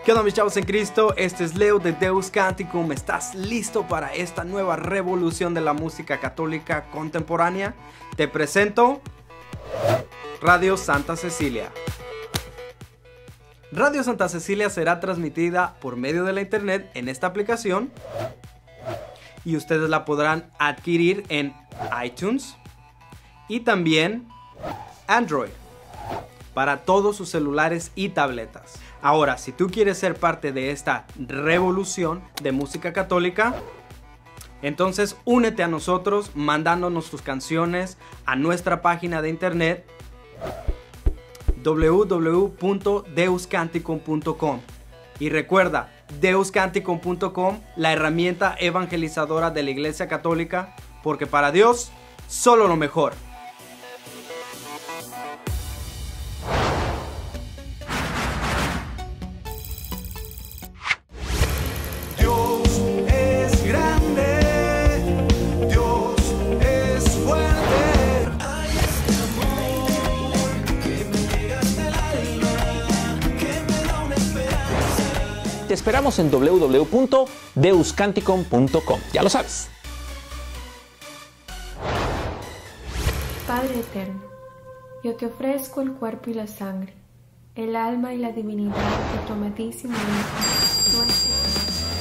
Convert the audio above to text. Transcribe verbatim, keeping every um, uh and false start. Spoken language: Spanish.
¿Qué onda, mis chavos en Cristo? Este es Leo de Deus Canticum. ¿Estás listo para esta nueva revolución de la música católica contemporánea? Te presento Radio Santa Cecilia. Radio Santa Cecilia será transmitida por medio de la internet en esta aplicación y ustedes la podrán adquirir en iTunes y también Android para todos sus celulares y tabletas. Ahora, si tú quieres ser parte de esta revolución de música católica, entonces únete a nosotros mandándonos tus canciones a nuestra página de internet w w w punto deus canticum punto com. Y recuerda, deus canticum punto com, la herramienta evangelizadora de la Iglesia Católica, porque para Dios, solo lo mejor. Te esperamos en w w w punto deus canticum punto com. Ya lo sabes. Padre eterno, yo te ofrezco el cuerpo y la sangre, el alma y la divinidad de tu amadísimo Hijo, nuestro Señor.